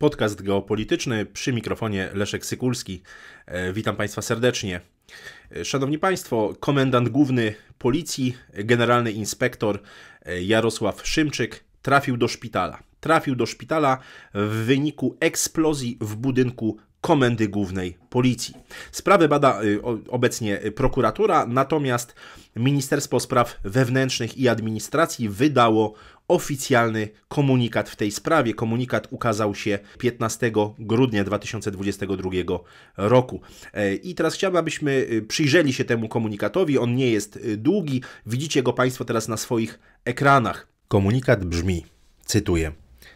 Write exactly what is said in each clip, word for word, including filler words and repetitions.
Podcast geopolityczny, przy mikrofonie Leszek Sykulski. Witam Państwa serdecznie. Szanowni Państwo, komendant główny policji, generalny inspektor Jarosław Szymczyk trafił do szpitala. Trafił do szpitala w wyniku eksplozji w budynku Komendy Głównej Policji. Sprawę bada obecnie prokuratura, natomiast Ministerstwo Spraw Wewnętrznych i Administracji wydało oficjalny komunikat w tej sprawie. Komunikat ukazał się piętnastego grudnia dwa tysiące dwudziestego drugiego roku. I teraz chciałbym, abyśmy przyjrzeli się temu komunikatowi. On nie jest długi. Widzicie go Państwo teraz na swoich ekranach. Komunikat brzmi, cytuję: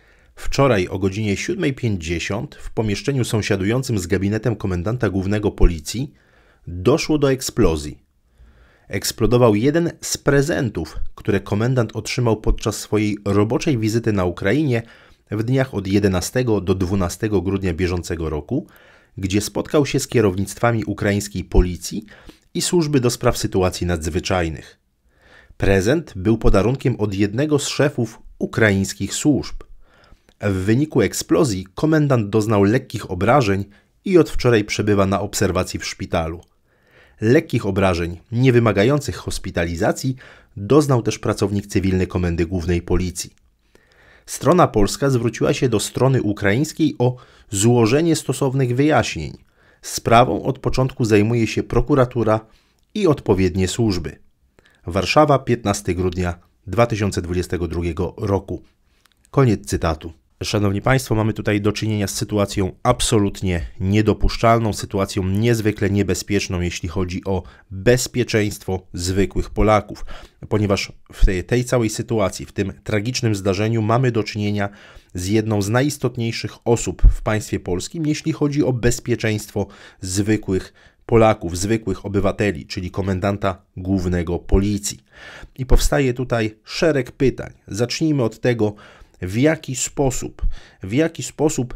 wczoraj o godzinie siódmej pięćdziesiąt w pomieszczeniu sąsiadującym z gabinetem komendanta głównego policji doszło do eksplozji. Eksplodował jeden z prezentów, które komendant otrzymał podczas swojej roboczej wizyty na Ukrainie w dniach od jedenastego do dwunastego grudnia bieżącego roku, gdzie spotkał się z kierownictwami ukraińskiej policji i służby do spraw sytuacji nadzwyczajnych. Prezent był podarunkiem od jednego z szefów ukraińskich służb. W wyniku eksplozji komendant doznał lekkich obrażeń i od wczoraj przebywa na obserwacji w szpitalu. Lekkich obrażeń, nie wymagających hospitalizacji, doznał też pracownik cywilny Komendy Głównej Policji. Strona polska zwróciła się do strony ukraińskiej o złożenie stosownych wyjaśnień. Sprawą od początku zajmuje się prokuratura i odpowiednie służby. Warszawa, piętnastego grudnia dwa tysiące dwudziestego drugiego roku. Koniec cytatu. Szanowni Państwo, mamy tutaj do czynienia z sytuacją absolutnie niedopuszczalną, sytuacją niezwykle niebezpieczną, jeśli chodzi o bezpieczeństwo zwykłych Polaków, ponieważ w tej, tej całej sytuacji, w tym tragicznym zdarzeniu mamy do czynienia z jedną z najistotniejszych osób w państwie polskim, jeśli chodzi o bezpieczeństwo zwykłych Polaków, zwykłych obywateli, czyli komendanta głównego policji. I powstaje tutaj szereg pytań. Zacznijmy od tego, w jaki sposób, w jaki sposób,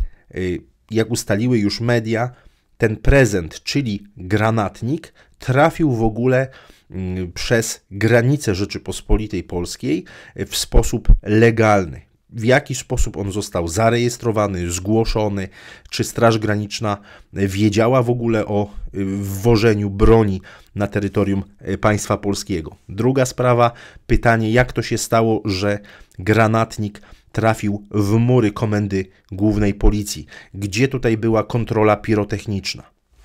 jak ustaliły już media, ten prezent, czyli granatnik, trafił w ogóle przez granicę Rzeczypospolitej Polskiej w sposób legalny. W jaki sposób on został zarejestrowany, zgłoszony, czy Straż Graniczna wiedziała w ogóle o wwożeniu broni na terytorium państwa polskiego. Druga sprawa, pytanie, jak to się stało, że granatnik trafił w mury Komendy Głównej Policji. Gdzie tutaj była kontrola pirotechniczna?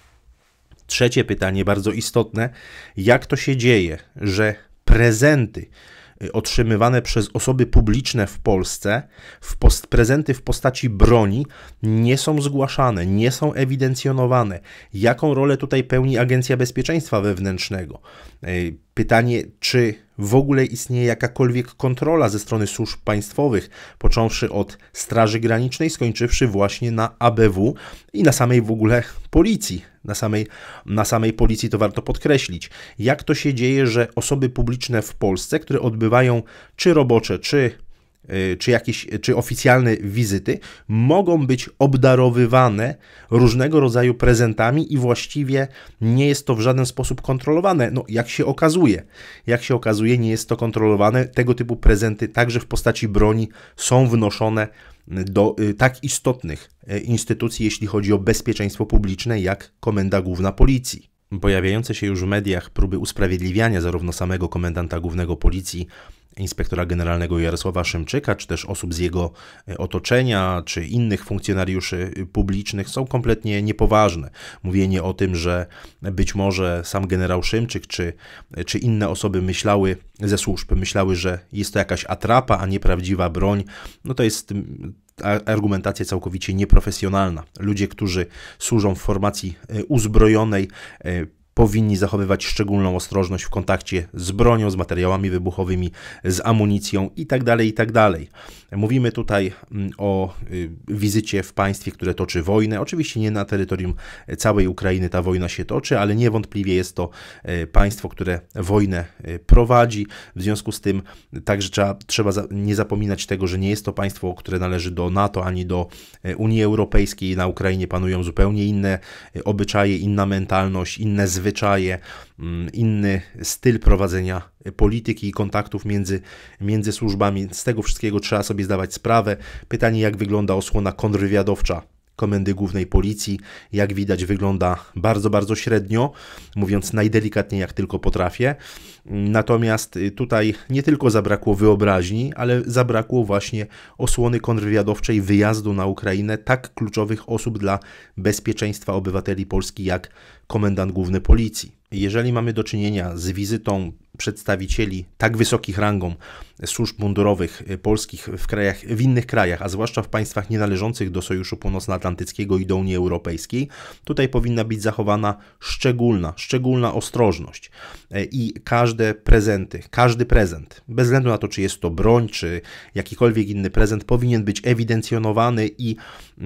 Trzecie pytanie, bardzo istotne, jak to się dzieje, że prezenty otrzymywane przez osoby publiczne w Polsce, w post, prezenty w postaci broni nie są zgłaszane, nie są ewidencjonowane. Jaką rolę tutaj pełni Agencja Bezpieczeństwa Wewnętrznego? Pytanie, czy w ogóle istnieje jakakolwiek kontrola ze strony służb państwowych, począwszy od Straży Granicznej, skończywszy właśnie na A B W i na samej w ogóle policji. Na samej, na samej policji to warto podkreślić. Jak to się dzieje, że osoby publiczne w Polsce, które odbywają czy robocze, czy, yy, czy jakieś czy oficjalne wizyty, mogą być obdarowywane różnego rodzaju prezentami i właściwie nie jest to w żaden sposób kontrolowane. No, jak się okazuje, jak się okazuje, nie jest to kontrolowane. Tego typu prezenty, także w postaci broni, są wnoszone do y, tak istotnych y, instytucji, jeśli chodzi o bezpieczeństwo publiczne, jak Komenda Główna Policji. Pojawiające się już w mediach próby usprawiedliwiania zarówno samego komendanta głównego Policji, inspektora generalnego Jarosława Szymczyka, czy też osób z jego otoczenia, czy innych funkcjonariuszy publicznych są kompletnie niepoważne. Mówienie o tym, że być może sam generał Szymczyk, czy, czy inne osoby myślały ze służb, myślały, że jest to jakaś atrapa, a nie prawdziwa broń, no to jest argumentacja całkowicie nieprofesjonalna. Ludzie, którzy służą w formacji uzbrojonej, powinni zachowywać szczególną ostrożność w kontakcie z bronią, z materiałami wybuchowymi, z amunicją itd., itd. Mówimy tutaj o wizycie w państwie, które toczy wojnę. Oczywiście nie na terytorium całej Ukrainy ta wojna się toczy, ale niewątpliwie jest to państwo, które wojnę prowadzi. W związku z tym także trzeba, trzeba nie zapominać tego, że nie jest to państwo, które należy do NATO ani do Unii Europejskiej. Na Ukrainie panują zupełnie inne obyczaje, inna mentalność, inne zwyczaje, zwyczaje, inny styl prowadzenia polityki i kontaktów między, między służbami. Z tego wszystkiego trzeba sobie zdawać sprawę. Pytanie, jak wygląda osłona kontrwywiadowcza Komendy Głównej Policji, jak widać, wygląda bardzo, bardzo średnio, mówiąc najdelikatniej jak tylko potrafię. Natomiast tutaj nie tylko zabrakło wyobraźni, ale zabrakło właśnie osłony kontrwywiadowczej wyjazdu na Ukrainę tak kluczowych osób dla bezpieczeństwa obywateli Polski jak komendant główny Policji. Jeżeli mamy do czynienia z wizytą przedstawicieli tak wysokich rangą służb mundurowych polskich w krajach, w innych krajach, a zwłaszcza w państwach nienależących do Sojuszu Północnoatlantyckiego i do Unii Europejskiej, tutaj powinna być zachowana szczególna, szczególna ostrożność. I każde prezenty, każdy prezent, bez względu na to, czy jest to broń, czy jakikolwiek inny prezent, powinien być ewidencjonowany i,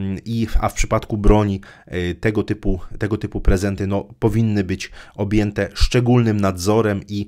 i a w przypadku broni tego typu, tego typu prezenty no, powinny być objęte szczególnym nadzorem i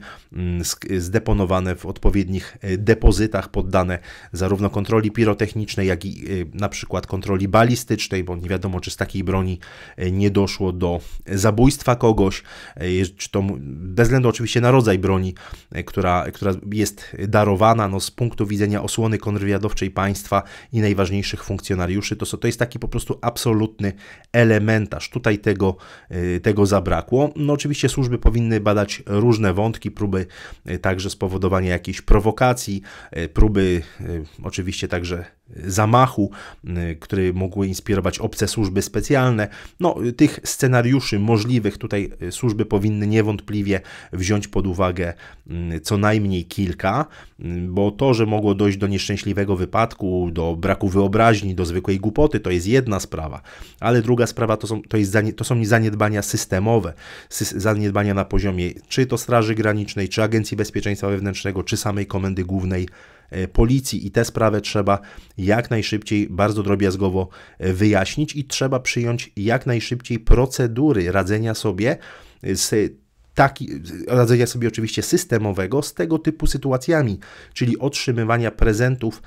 zdeponowane w odpowiednich depozytach, poddane zarówno kontroli pirotechnicznej, jak i na przykład kontroli balistycznej, bo nie wiadomo, czy z takiej broni nie doszło do zabójstwa kogoś, czy to bez względu oczywiście na rodzaj broni, która, która jest darowana, no z punktu widzenia osłony kontrwywiadowczej państwa i najważniejszych funkcjonariuszy, to, to jest taki po prostu absolutny elementarz. Tutaj tego, tego zabrakło. No oczywiście służby powinny badać różne wątki, próby także spowodowania jakiejś prowokacji, próby oczywiście także zamachu, który mogły inspirować obce służby specjalne. No, tych scenariuszy możliwych tutaj służby powinny niewątpliwie wziąć pod uwagę co najmniej kilka, bo to, że mogło dojść do nieszczęśliwego wypadku, do braku wyobraźni, do zwykłej głupoty, to jest jedna sprawa, ale druga sprawa to są, to jest, to są zaniedbania systemowe, zaniedbania na poziomie czy to Straży Granicznej, czy Agencji Bezpieczeństwa Wewnętrznego, czy samej Komendy Głównej Policji i tę sprawę trzeba jak najszybciej, bardzo drobiazgowo wyjaśnić i trzeba przyjąć jak najszybciej procedury radzenia sobie z taki, radzenia sobie oczywiście systemowego z tego typu sytuacjami, czyli otrzymywania prezentów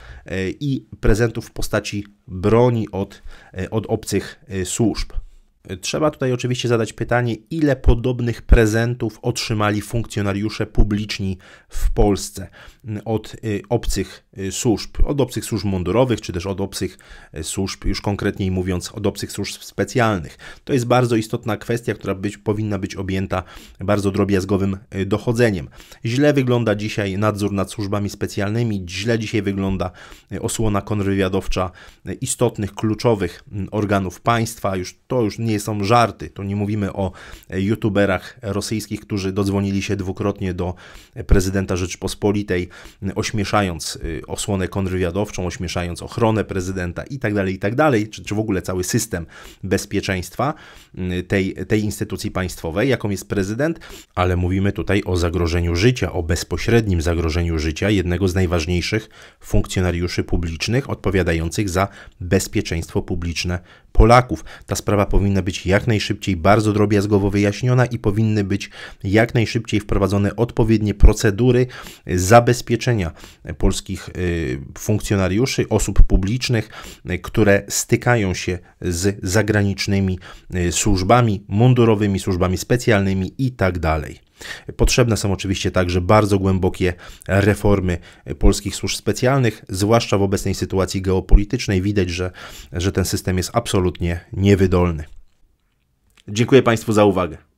i prezentów w postaci broni od, od obcych służb. Trzeba tutaj oczywiście zadać pytanie, ile podobnych prezentów otrzymali funkcjonariusze publiczni w Polsce od obcych służb, od obcych służb mundurowych, czy też od obcych służb, już konkretniej mówiąc, od obcych służb specjalnych. To jest bardzo istotna kwestia, która być, powinna być objęta bardzo drobiazgowym dochodzeniem. Źle wygląda dzisiaj nadzór nad służbami specjalnymi, źle dzisiaj wygląda osłona kontrwywiadowcza istotnych, kluczowych organów państwa. Już, to już nie są żarty, to nie mówimy o youtuberach rosyjskich, którzy dodzwonili się dwukrotnie do prezydenta Rzeczypospolitej, ośmieszając osłonę kontrwywiadowczą, ośmieszając ochronę prezydenta i tak dalej, i tak dalej, czy, czy w ogóle cały system bezpieczeństwa tej, tej instytucji państwowej, jaką jest prezydent, ale mówimy tutaj o zagrożeniu życia, o bezpośrednim zagrożeniu życia jednego z najważniejszych funkcjonariuszy publicznych odpowiadających za bezpieczeństwo publiczne Polaków. Ta sprawa powinna być jak najszybciej bardzo drobiazgowo wyjaśniona i powinny być jak najszybciej wprowadzone odpowiednie procedury zabezpieczenia polskich funkcjonariuszy, osób publicznych, które stykają się z zagranicznymi służbami mundurowymi, służbami specjalnymi i tak dalej. Potrzebne są oczywiście także bardzo głębokie reformy polskich służb specjalnych, zwłaszcza w obecnej sytuacji geopolitycznej. Widać, że, że ten system jest absolutnie niewydolny. Dziękuję Państwu za uwagę.